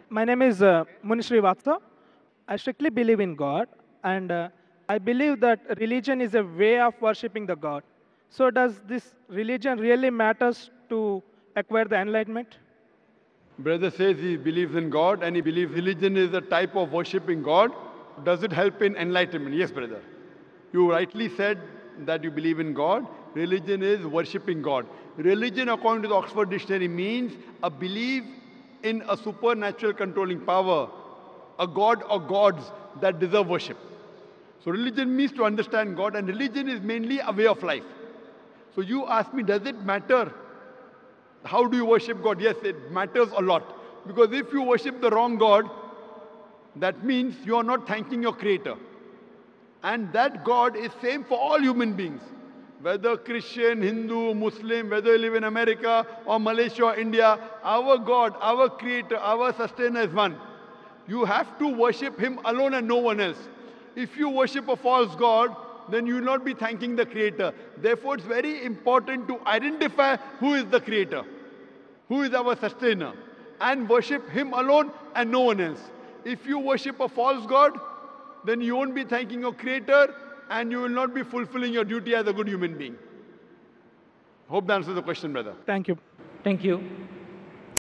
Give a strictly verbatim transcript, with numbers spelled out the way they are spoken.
My name is uh, Munishri Vatsa. I strictly believe in God, and uh, I believe that religion is a way of worshipping the God. So, does this religion really matters to acquire the enlightenment? Brother says he believes in God and he believes religion is a type of worshipping God. Does it help in enlightenment? Yes, brother. You rightly said that you believe in God. Religion is worshipping God. Religion, according to the Oxford Dictionary, means a belief in a supernatural controlling power, a God or gods that deserve worship. So religion means to understand God, and religion is mainly a way of life. So you ask me, does it matter how do you worship God? Yes, it matters a lot. Because if you worship the wrong God, that means you are not thanking your Creator. And that God is same for all human beings. Whether Christian, Hindu, Muslim, whether you live in America or Malaysia or India, our God, our Creator, our Sustainer is one. You have to worship Him alone and no one else. If you worship a false God, then you will not be thanking the Creator. Therefore, it's very important to identify who is the Creator, who is our Sustainer, and worship Him alone and no one else. If you worship a false God, then you won't be thanking your Creator and you will not be fulfilling your duty as a good human being. Hope that answers the question, brother. Thank you. Thank you.